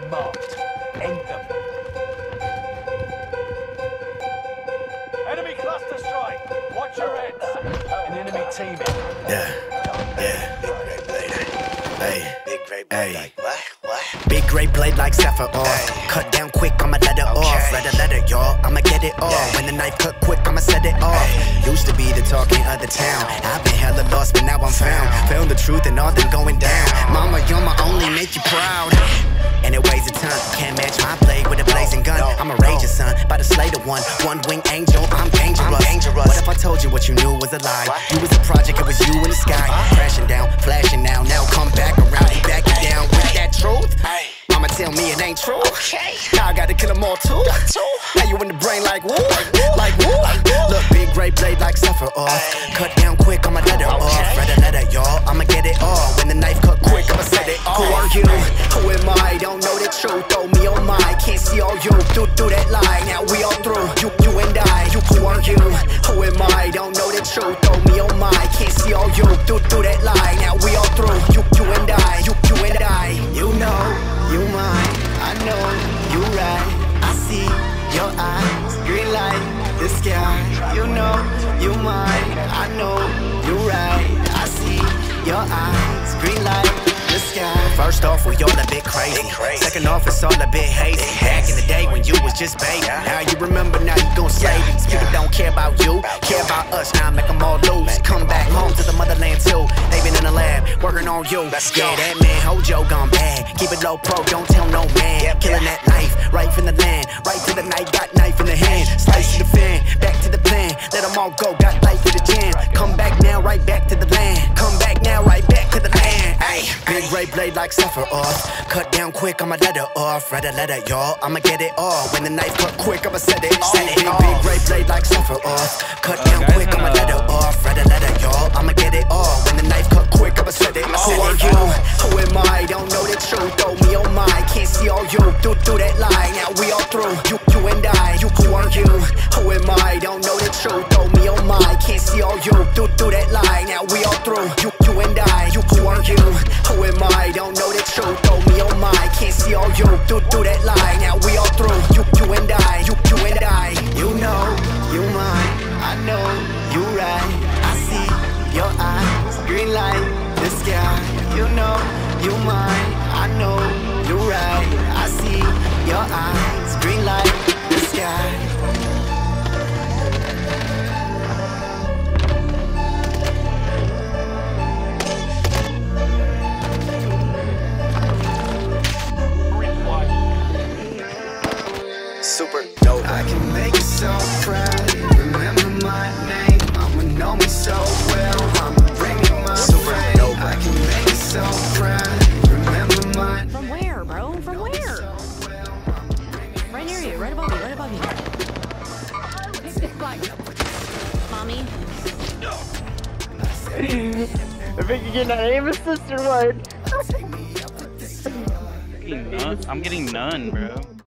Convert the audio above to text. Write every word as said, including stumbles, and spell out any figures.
marked. End them. Enemy cluster strike. Watch your heads. An enemy team in. Yeah, yeah. Hey, big great blade like what? What? Big great blade like Sephiroth. Ay. Cut down quick, I'ma let it okay. off. Let it, let it, y'all. I'ma get it off. Yeah. When the knife cut quick, I'ma set it off. Ay. Used to be the talking of the town. I've been hella lost, but now I'm found. Found the truth and all them going down. Mama, you're my only, make you proud. And it weighs a ton. Can't match my blade with a blazing gun. No, I'm a raging son, by the slay the one. One wing angel, I'm dangerous. I'm dangerous. What if I told you what you knew was a lie? What? You was a project, it was you in the sky. Huh? Crashing down, flashing now. Now come back around, you back it down with that truth. Hey. Mama tell me it ain't true. Okay. Now I gotta kill them all too. Now you in the brain like woo, like woo. Look, big great blade like Sephiroth. Ay. Cut down quick, I'ma let it okay. off. Red letter, y'all, I'ma get it all. When the knife cut quick, I'ma set it off. Who are you? Who am I? Don't know the truth. Throw me on my, can't see all you. Through through that lie, now we all through. You, you and I. You, who are you? Who am I? Don't know the truth. Throw me on my, can't see all you. Through through that lie, now we all through. You, you and I. You, you and I. You know, you mine. I know you right. I see your eyes, green light, the sky. You know, you mine. I know you right. I see your eyes, green light, the sky. First off, we all a bit crazy. Second off, it's all a bit hazy. Back in the day when you was just baby. Now you remember, now you gon' slay these. People don't care about you, care about us. Now make them all lose. Come back home to the motherland too. They been in the lab, working on you. Yeah, that man Hojo gone bad. Keep it low pro, don't tell no man. Killing that knife, right from the land. Right to the night, got knife in the hand. Slice to the fan, back to the plan. Let them all go, got life with the jam. Come back now, right back to the land. Come back now, right back to the land. Ay, big great blade like Sephiroth. Cut down quick, I'ma let it off. Red letter, y'all, I'ma get it all. When the knife cut quick, I'ma set it off. Big, big great blade like Sephiroth. Cut down uh, quick, I'ma let it off. Red letter, y'all, I'ma get it all. When the knife cut quick, I'ma set it off. Who are you? Who am I? Don't know the truth. Throw me on my, can't see all you. Through through that lie, now we all through. You, you and I. You, who are you? Who am I? Don't know the truth. Throw me on my, can't see all you. Through through that lie, now we all through. You, you and I. You, who are you? Who am I? Don't know the truth. Throw me on my, can't see all you. Through through that lie, now we all through. You, you and I. You, you and I. You know, you mine. I know you right. I see your eyes, green light, the sky. You know, you mine. I know you right. I see your eyes, green light, the sky. Super dope. I can make you so proud. Remember my name. I'ma know me so well. I'ma bring you my super friend. Dope. I can make you so proud. Remember my From where, bro? From where? Right near you. Right above you. Right above you. Mommy. I think you're getting an aim assist or what? I'm getting none, I'm getting none, bro.